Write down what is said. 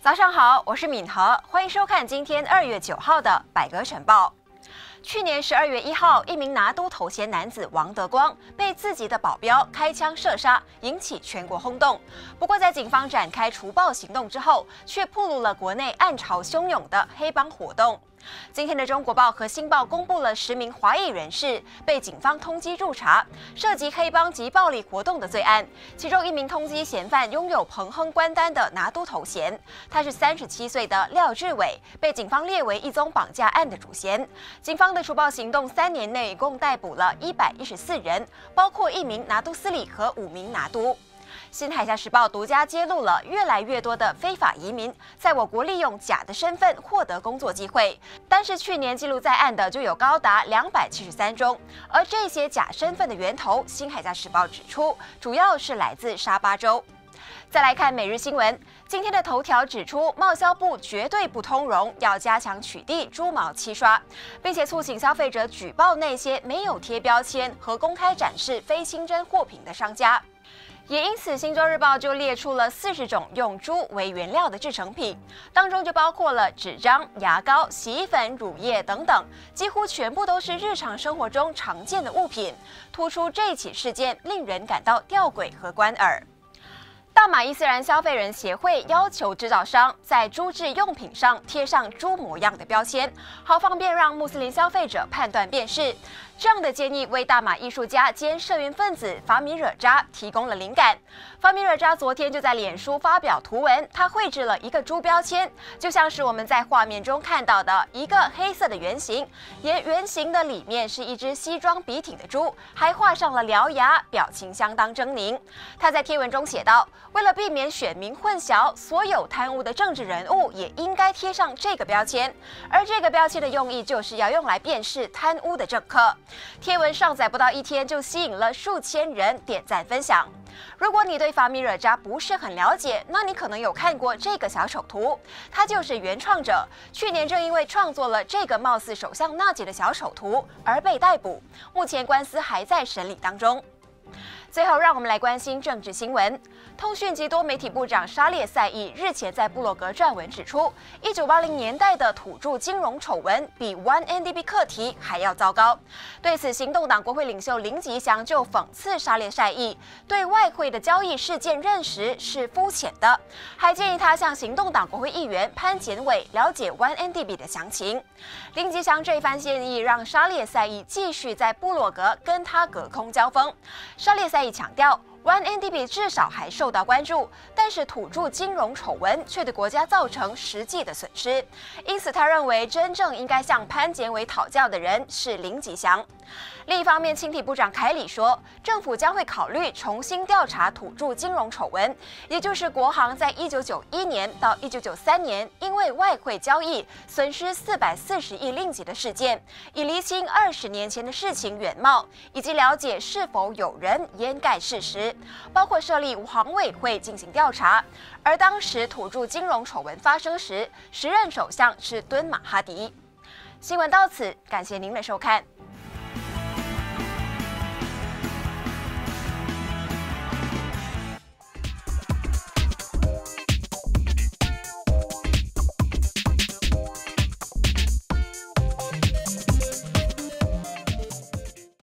早上好，我是敏和，欢迎收看今天2月9号的百格晨报。去年12月1号，一名拿督头衔男子王德光被自己的保镖开枪射杀，引起全国轰动。不过，在警方展开除暴行动之后，却暴露了国内暗潮汹涌的黑帮活动。今天的《中国报》和《新报》公布了10名华裔人士被警方通缉驻查，涉及黑帮及暴力活动的罪案。其中一名通缉嫌犯拥有彭亨关丹的拿督头衔，他是37岁的廖志伟，被警方列为一宗绑架案的主嫌。警方的除暴行动3年内一共逮捕了114人，包括1名拿督司理和5名拿督。新海峡时报独家揭露了越来越多的非法移民在我国利用假的身份获得工作机会，但是去年记录在案的就有高达273宗，而这些假身份的源头，新海峡时报指出，主要是来自沙巴州。再来看每日新闻，今天的头条指出，贸销部绝对不通融，要加强取缔猪毛漆刷，并且促请消费者举报那些没有贴标签和公开展示非清真货品的商家。也因此，《新洲日报》就列出了40种用猪为原料的制成品，当中就包括了纸张、牙膏、洗衣粉、乳液等等，几乎全部都是日常生活中常见的物品。突出这起事件令人感到吊诡和关耳。大马伊斯兰消费人协会要求制造商在猪制用品上贴上猪模样的标签，好方便让穆斯林消费者判断辨识。这样的建议为大马艺术家兼社运分子法米惹扎提供了灵感。法米惹扎昨天就在脸书发表图文，他绘制了一个猪标签，就像是我们在画面中看到的一个黑色的圆形，圆形的里面是一只西装笔挺的猪，还画上了獠牙，表情相当狰狞。他在贴文中写道，为了避免选民混淆，所有贪污的政治人物也应该贴上这个标签，而这个标签的用意就是要用来辨识贪污的政客。贴文上载不到1天就吸引了数千人点赞分享。如果你对法米惹扎不是很了解，那你可能有看过这个小丑图，他就是原创者。去年正因为创作了这个貌似首相纳吉的小丑图而被逮捕，目前官司还在审理当中。最后，让我们来关心政治新闻。通讯及多媒体部长沙列赛义日前在部落格撰文指出，1980年代的土著金融丑闻比 1MDB 课题还要糟糕。对此，行动党国会领袖林吉祥就讽刺沙列赛义对外汇的交易事件认识是肤浅的，还建议他向行动党国会议员潘检伟了解 1MDB 的详情。林吉祥这番建议让沙列赛义继续在部落格跟他隔空交锋。沙列赛义强调，1MDB 至少还受到关注，但是土著金融丑闻却对国家造成实际的损失。因此，他认为真正应该向潘检伟讨教的人是林吉祥。另一方面，青体部长凯里说，政府将会考虑重新调查土著金融丑闻，也就是国航在1991年到1993年因为外汇交易损失440亿令吉的事件，以厘清20年前的事情原貌，以及了解是否有人掩盖事实，包括设立黄委会进行调查。而当时土著金融丑闻发生时，时任首相是敦马哈迪。新闻到此，感谢您的收看。